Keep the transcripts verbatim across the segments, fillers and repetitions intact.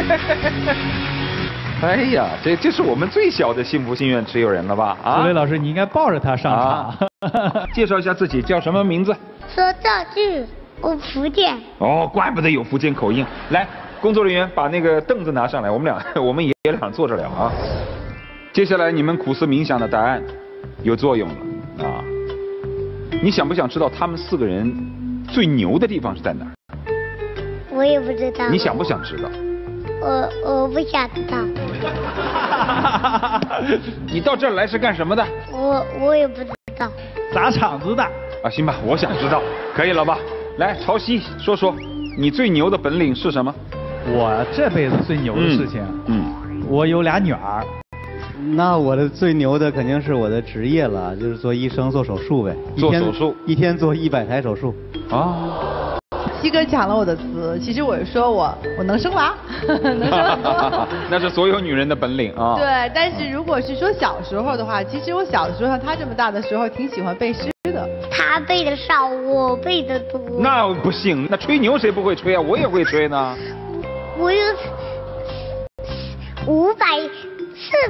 哎呀，这这是我们最小的幸福心愿持有人了吧？啊， 苏雷老师，你应该抱着他上场。啊、 介绍一下自己，叫什么名字？ 说赵句，我福建。 哦，怪不得有福建口音。来，工作人员把那个凳子拿上来，我们俩我们爷俩坐着聊啊。接下来你们苦思冥想的答案有作用了啊！你想不想知道他们四个人最牛的地方是在哪儿？ 我也不知道。 你想不想知道？ 我我不想知道。 你到这儿来是干什么的？ 我我也不知道。 砸场子的。 啊，行吧，我想知道，可以了吧？来，潮汐说说，你最牛的本领是什么？ 我这辈子最牛的事情，嗯，嗯我有俩女儿。 那我的最牛的肯定是我的职业了，就是做医生做手术呗。 做手术， 一天做一百台手术。 啊。 西哥抢了我的词，其实我是说我我能生娃，能生很多。 那是所有女人的本领啊。 对，但是如果是说小时候的话，其实我小的时候像他这么大的时候，挺喜欢背诗的。 他背的少，我背的多。 那不行，那吹牛谁不会吹啊？我也会吹呢。 我有五百四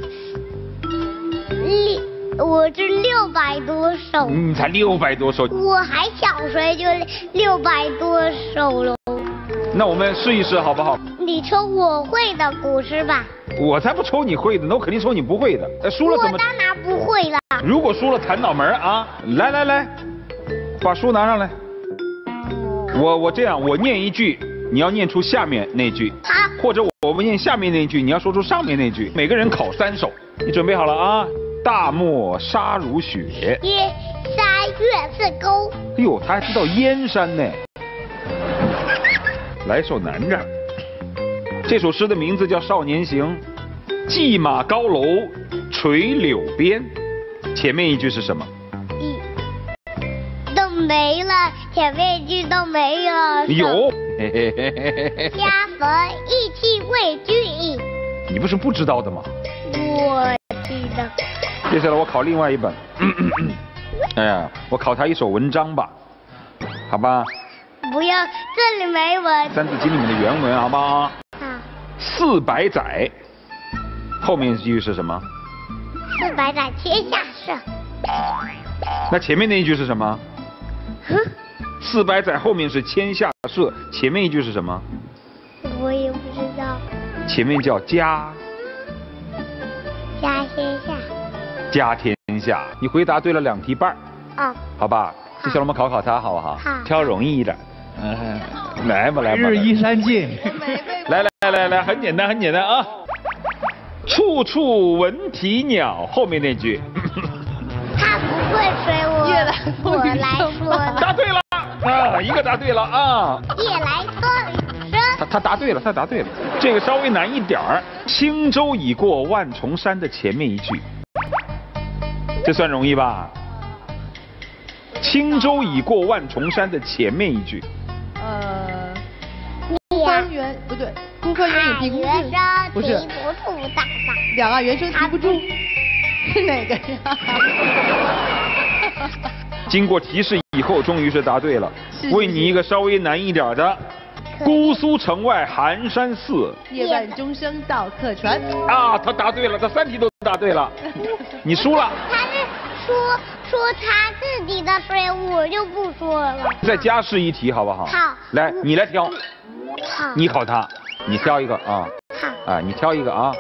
六，我是六百多首。 你才六百多首。 我还小时候就六百多首了。 那我们试一试好不好？ 你抽我会的古诗吧。 我才不抽你会的，那我肯定抽你不会的。呃，输了怎么？ 我当然不会了。 如果输了弹脑门啊！来来来，把书拿上来。我我这样，我念一句，你要念出下面那句。 好。 或者我我们念下面那句，你要说出上面那句。每个人考三首，你准备好了啊？大漠沙如雪， 燕山月似钩。 哎呦，他还知道燕山呢。来首难着。这首诗的名字叫《少年行》，骑马高楼垂柳边。前面一句是什么？ 一都没了，前面一句都没了。 有。 家逢义气为君饮。 你不是不知道的吗？ 我记得。 接下来我考另外一本。嗯嗯嗯、哎呀，我考他一首文章吧，好吧？ 不要，这里没文。 《三字经》里面的原文，好不好？ 好。 四百载，后面一句是什么？ 四百载，天下事。 那前面那一句是什么？四百载后面是天下事，前面一句是什么？ 我也不知道。 前面叫家。 家天下。 家天下，你回答对了两题半。 啊。 好吧，接下来我们考考他，好不好？ 好。 挑容易一点。嗯，来吧来吧。 日依山尽。 来来来来来，很简单很简单啊。处处闻啼鸟，后面那句。 他不会吹我， 夜来我来说的。 答对了啊，一个答对了啊。 夜来风雨声。 他他答对了，他答对了。这个稍微难一点儿。轻舟已过万重山的前面一句，这算容易吧？轻舟已过万重山的前面一句。 呃，孤帆远不对，孤帆远影碧空尽，不是，两岸猿声啼不住，是哪个呀？ 经过提示以后，终于是答对了。问你一个稍微难一点的，姑苏城外寒山寺， 夜半钟声到客船。 啊，他答对了，他三题都答对了，你输了。 他是说说他自己的，所以我就不说了。 再加试一题好不好？ 好。 来，你来挑。 好。 你考他，你挑一个啊。 好。 啊，你挑一个啊。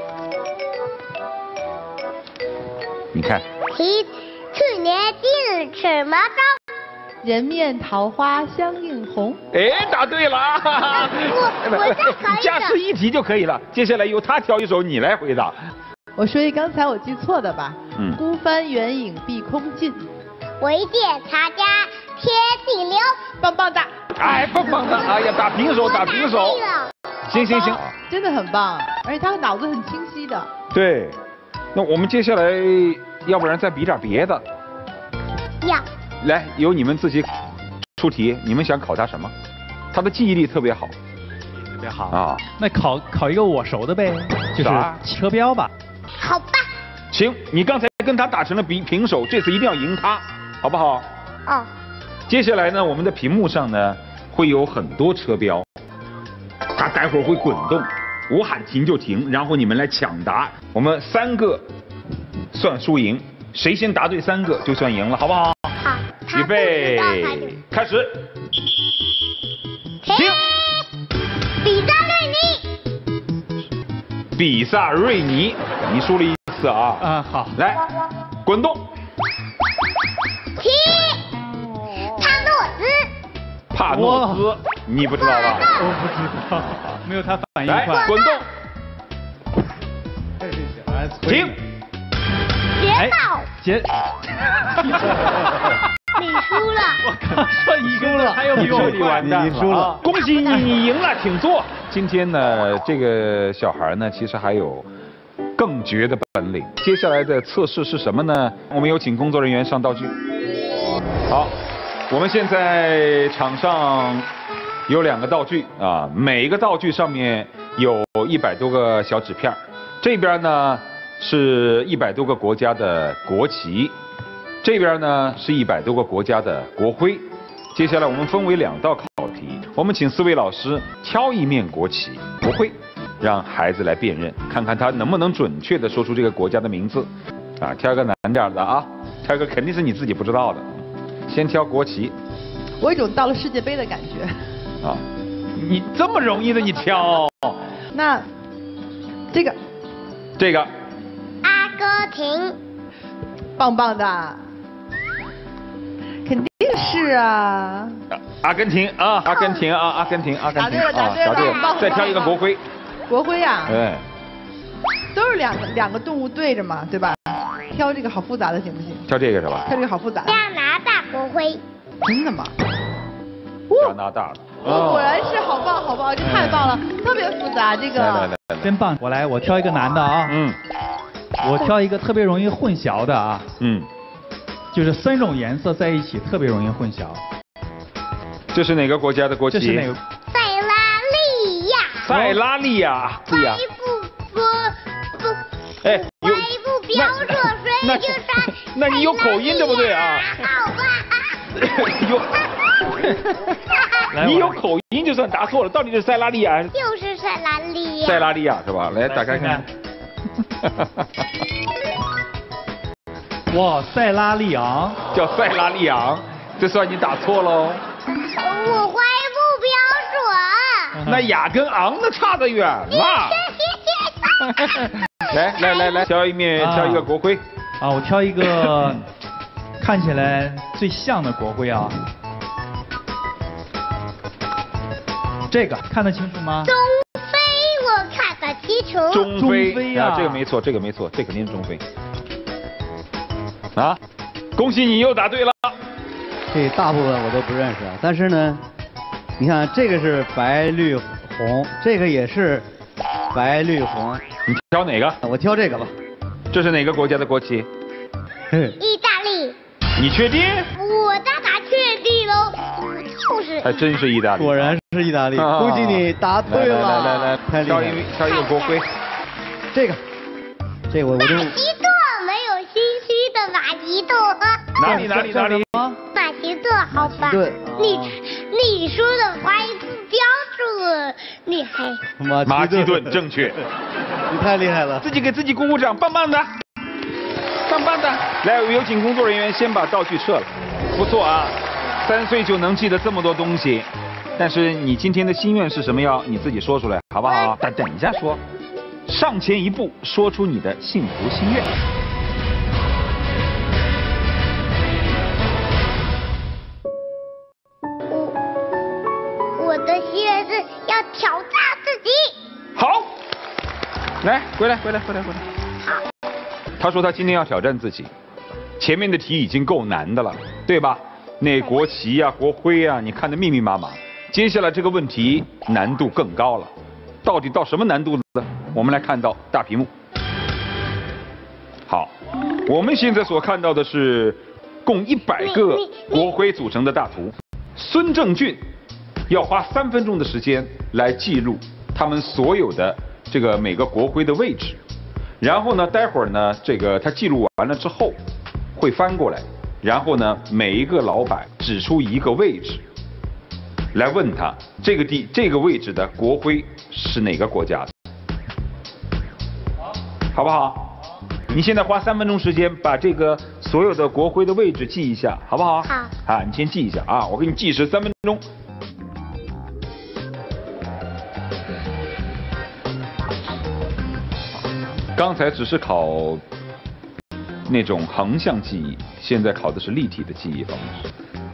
你看。 题，去年今日什么朝？ 人面桃花相映红。 哎，答对了啊！ 我我再考一个。 加试一题就可以了。接下来由他挑一首，你来回答。 我说一刚才我记错的吧？ 嗯。 孤帆远影碧空尽， 唯见茶家天地流。 棒棒哒！ 哎，棒棒的！哎呀，打平手，打平手。行行行， 真的很棒，而且他脑子很清晰的。 对，那我们接下来要不然再比点别的。 要。 来，由你们自己出题，你们想考他什么？他的记忆力特别好。 特别好啊。 那考考一个我熟的呗，就是车标吧。 好吧。 行，你刚才跟他打成了平平手，这次一定要赢他，好不好？ 哦。 接下来呢，我们的屏幕上呢会有很多车标，他它待会儿会滚动，我喊停就停，然后你们来抢答，我们三个算输赢，谁先答对三个就算赢了，好不好？ 好。 预备，开始。停。 比萨瑞尼。 比萨瑞尼，你输了一次啊。 啊，好。 来，滚动。 停。帕诺斯。 帕诺斯，你不知道吧？ 我不知道，没有他反应快。 来，滚动。停。 捷豹。 捷。 你输了。 我刚说一个了，还有比我快。 你输了，恭喜你，你赢了，请坐。今天呢，这个小孩呢，其实还有更绝的本领。接下来的测试是什么呢？我们有请工作人员上道具。好，我们现在场上有两个道具啊，每一个道具上面有一百多个小纸片，这边呢是一百多个国家的国旗。这边呢是一百多个国家的国徽。接下来我们分为两道考题，我们请四位老师挑一面国旗、国徽，让孩子来辨认，看看他能不能准确地说出这个国家的名字。啊，挑一个难点的啊，挑一个肯定是你自己不知道的。先挑国旗。 我有一种到了世界杯的感觉。 啊，你这么容易的你挑？ 那这个。 这个。 阿根廷。 棒棒的。肯定是啊， 阿根廷啊，阿根廷啊，阿根廷，阿根廷啊，答对了，再挑一个国徽。 国徽啊？ 对。 都是两个两个动物对着嘛，对吧？挑这个好复杂的行不行？ 挑这个是吧？ 挑这个好复杂。 加拿大国徽。 真的吗？ 加拿大的。 哦，果然是好棒好棒，这太棒了，特别复杂这个。 来来来来， 真棒！我来，我挑一个难的啊。嗯。我挑一个特别容易混淆的啊。嗯。就是三种颜色在一起特别容易混淆。 这是哪个国家的国旗？ 这是哪个？ 塞拉利亚。 塞拉利亚，对呀。 不不不。 哎， 有一部标准水就山。 那你有口音对不对啊？ 好吧。 有。你有口音就算答错了，到底是塞拉利亚？ 就是塞拉利亚。 塞拉利亚是吧？来打开看。 哇，塞拉利昂叫塞拉利昂，这算你打错喽。 我怀不标准。 那雅跟昂那差得远了。来来来来，挑一面，挑一个国徽。 啊，我挑一个看起来最像的国徽啊。这个看得清楚吗？ 中非，我看得清楚。 中非啊， 这个没错，这个没错，这肯定是中非。啊，恭喜你又答对了。 这大部分我都不认识啊，但是呢，你看这个是白绿红，这个也是白绿红。 你挑哪个？ 我挑这个吧。 这是哪个国家的国旗？ 意大利。 你确定？ 我大大确定喽，就是。 还真是意大利。 果然是意大利，恭喜你答对了。 来来来来，挑一挑一个国徽。 这个，这个我我就。 马其顿。 哪里哪里哪里？ 马其顿，好吧。你你说的发音不标准，你还。 马其顿正确。 你太厉害了， 自己给自己鼓鼓掌，棒棒的，棒棒的。来，有请工作人员先把道具撤了。不错啊，三岁就能记得这么多东西。但是你今天的心愿是什么？要你自己说出来，好不好？但等一下说，上前一步，说出你的幸福心愿。 要挑战自己。 好，来，回来，回来，回来，回来。 好。 他说他今天要挑战自己，前面的题已经够难的了，对吧？那国旗呀、啊、国徽啊，你看得密密麻麻。接下来这个问题难度更高了，到底到什么难度呢？我们来看到大屏幕。好，我们现在所看到的是共一百个国徽组成的大图。孙正俊要花三分钟的时间来记录他们所有的这个每个国徽的位置，然后呢，待会儿呢，这个他记录完了之后，会翻过来，然后呢，每一个老板指出一个位置， 来问他这个地这个位置的国徽是哪个国家的，好不好？你现在花三分钟时间把这个所有的国徽的位置记一下，好不好？ 好。 啊，你先记一下啊，我给你计时三分钟。刚才只是考那种横向记忆，现在考的是立体的记忆方式。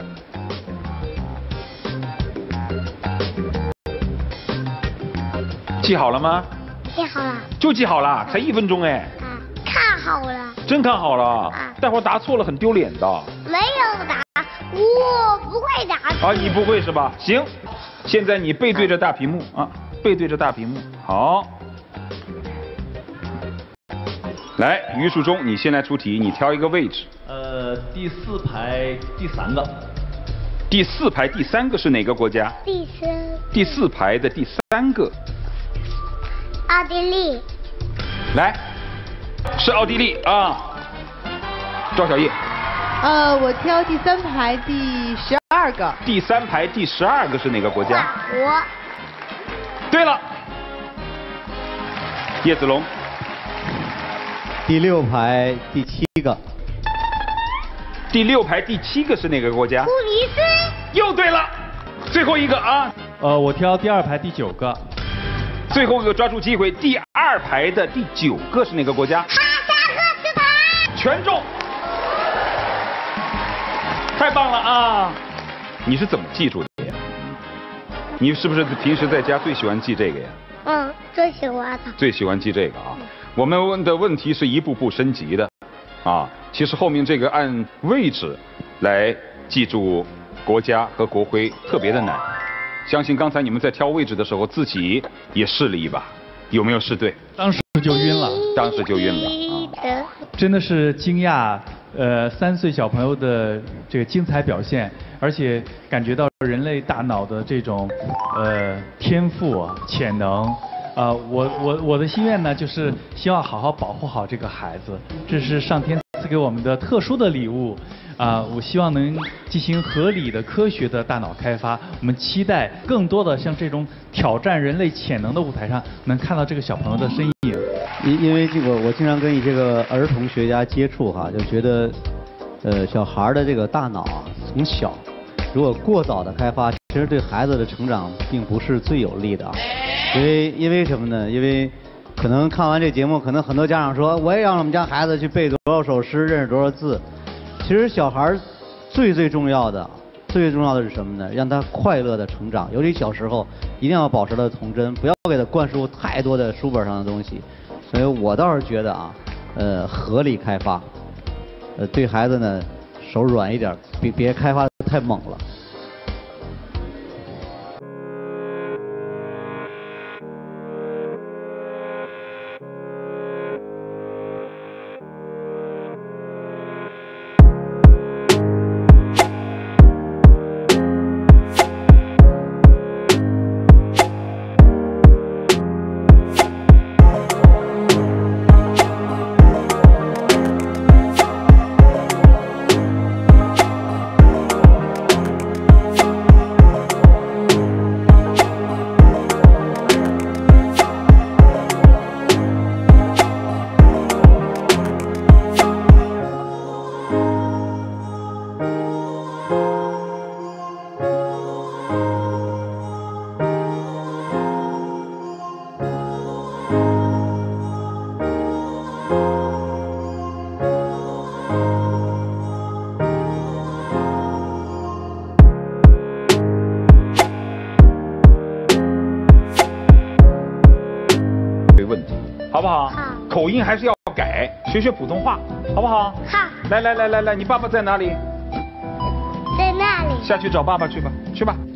记好了吗？ 记好了。 就记好了，才一分钟哎。 啊，看好了。 真看好了。 啊。 待会儿答错了很丢脸的。 没有答，我不会答。 啊，你不会是吧？行，现在你背对着大屏幕啊，背对着大屏幕。好。来，于树忠，你先来出题，你挑一个位置。 呃，第四排第三个。 第四排第三个是哪个国家？ 第三。 第四排的第三个。 奥地利。 来，是奥地利啊。赵小叶。 呃，我挑第三排第十二个。 第三排第十二个是哪个国家？ 法国。 对了。叶子龙。 第六排第七个。 第六排第七个是哪个国家？ 突尼斯。 又对了，最后一个啊。 呃，我挑第二排第九个。 最后一个抓住机会，第二排的第九个是哪个国家？ 哈萨克斯坦。 全中。太棒了啊！你是怎么记住的呀？你是不是平时在家最喜欢记这个呀？ 嗯，最喜欢的。 最喜欢记这个啊。我们问的问题是一步步升级的，啊，其实后面这个按位置来记住国家和国徽特别的难，相信刚才你们在挑位置的时候自己也试了一把，有没有试对？ 当时就晕了， 当时就晕了啊！ 真的是惊讶，呃，三岁小朋友的这个精彩表现，而且感觉到人类大脑的这种呃天赋啊、潜能。啊、呃，我我我的心愿呢，就是希望好好保护好这个孩子，这是上天赐给我们的特殊的礼物。啊、呃，我希望能进行合理的、科学的大脑开发。我们期待更多的像这种挑战人类潜能的舞台上，能看到这个小朋友的身影。 因因为这个，我经常跟这个儿童学家接触哈，就觉得，呃，小孩的这个大脑啊，从小如果过早的开发，其实对孩子的成长并不是最有利的啊。因为因为什么呢？因为可能看完这节目，可能很多家长说，我也让我们家孩子去背多少首诗，认识多少字。其实小孩最最重要的，最最重要的是什么呢？让他快乐的成长，尤其小时候一定要保持他的童真，不要给他灌输太多的书本上的东西。所以我倒是觉得啊，呃，合理开发，呃，对孩子呢手软一点，别别开发的太猛了。 好不好？ 好。 口音还是要改，学学普通话，好不好？ 好。 来来来来来，你爸爸在哪里？ 在那里。 下去找爸爸去吧，去吧。